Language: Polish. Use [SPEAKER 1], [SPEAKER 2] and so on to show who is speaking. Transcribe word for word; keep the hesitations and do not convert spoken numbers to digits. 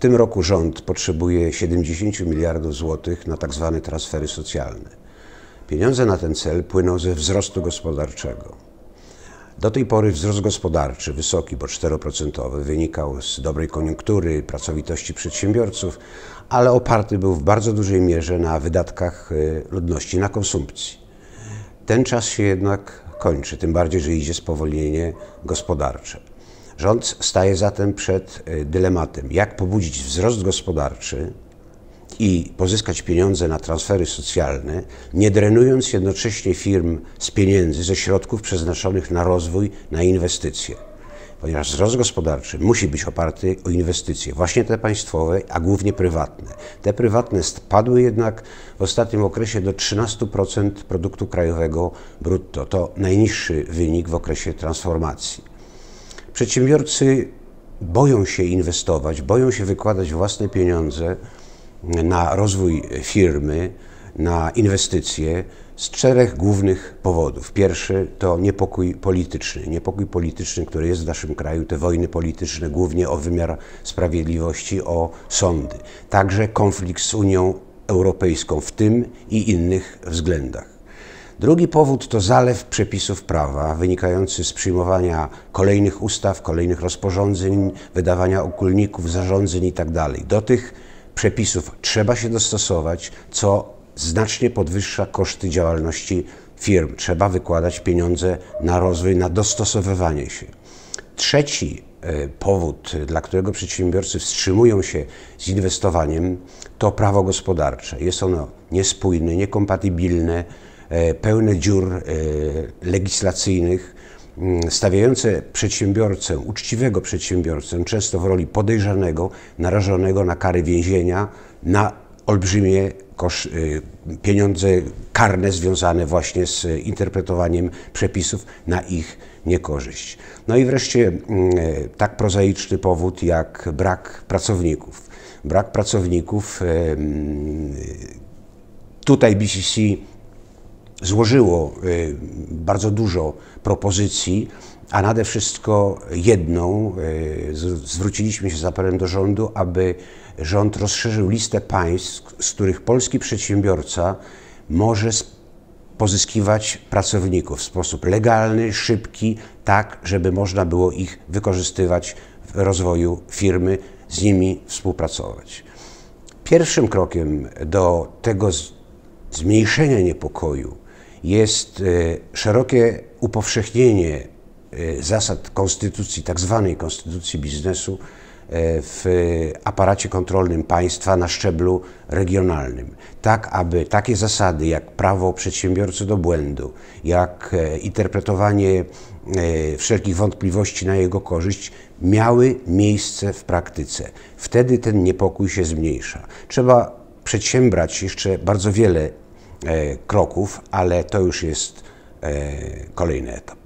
[SPEAKER 1] tym roku rząd potrzebuje siedemdziesiąt miliardów złotych na tak zwane transfery socjalne. Pieniądze na ten cel płyną ze wzrostu gospodarczego. Do tej pory wzrost gospodarczy, wysoki, bo cztero procent, wynikał z dobrej koniunktury, pracowitości przedsiębiorców, ale oparty był w bardzo dużej mierze na wydatkach ludności, na konsumpcji. Ten czas się jednak kończy, tym bardziej, że idzie spowolnienie gospodarcze. Rząd staje zatem przed dylematem, jak pobudzić wzrost gospodarczy i pozyskać pieniądze na transfery socjalne, nie drenując jednocześnie firm z pieniędzy, ze środków przeznaczonych na rozwój, na inwestycje. Ponieważ wzrost gospodarczy musi być oparty o inwestycje, właśnie te państwowe, a głównie prywatne. Te prywatne spadły jednak w ostatnim okresie do trzynastu procent produktu krajowego brutto. To najniższy wynik w okresie transformacji. Przedsiębiorcy boją się inwestować, boją się wykładać własne pieniądze na rozwój firmy, na inwestycje z czterech głównych powodów. Pierwszy to niepokój polityczny. Niepokój polityczny, który jest w naszym kraju, te wojny polityczne, głównie o wymiar sprawiedliwości, o sądy. Także konflikt z Unią Europejską w tym i innych względach. Drugi powód to zalew przepisów prawa wynikający z przyjmowania kolejnych ustaw, kolejnych rozporządzeń, wydawania okulników, zarządzeń itd. Do tych przepisów trzeba się dostosować, co znacznie podwyższa koszty działalności firm. Trzeba wykładać pieniądze na rozwój, na dostosowywanie się. Trzeci powód, dla którego przedsiębiorcy wstrzymują się z inwestowaniem, to prawo gospodarcze. Jest ono niespójne, niekompatybilne, pełne dziur legislacyjnych, stawiające przedsiębiorcę, uczciwego przedsiębiorcę, często w roli podejrzanego, narażonego na kary więzienia, na olbrzymie kosz, pieniądze karne związane właśnie z interpretowaniem przepisów na ich niekorzyść. No i wreszcie tak prozaiczny powód jak brak pracowników. Brak pracowników, tutaj B C C złożyło bardzo dużo propozycji, a nade wszystko jedną, zwróciliśmy się z apelem do rządu, aby rząd rozszerzył listę państw, z których polski przedsiębiorca może pozyskiwać pracowników w sposób legalny, szybki, tak, żeby można było ich wykorzystywać w rozwoju firmy, z nimi współpracować. Pierwszym krokiem do tego zmniejszenia niepokoju jest szerokie upowszechnienie zasad konstytucji, tak zwanej konstytucji biznesu w aparacie kontrolnym państwa na szczeblu regionalnym. Tak, aby takie zasady jak prawo przedsiębiorcy do błędu, jak interpretowanie wszelkich wątpliwości na jego korzyść miały miejsce w praktyce. Wtedy ten niepokój się zmniejsza. Trzeba przedsiębrać jeszcze bardzo wiele kroków, ale to już jest kolejny etap.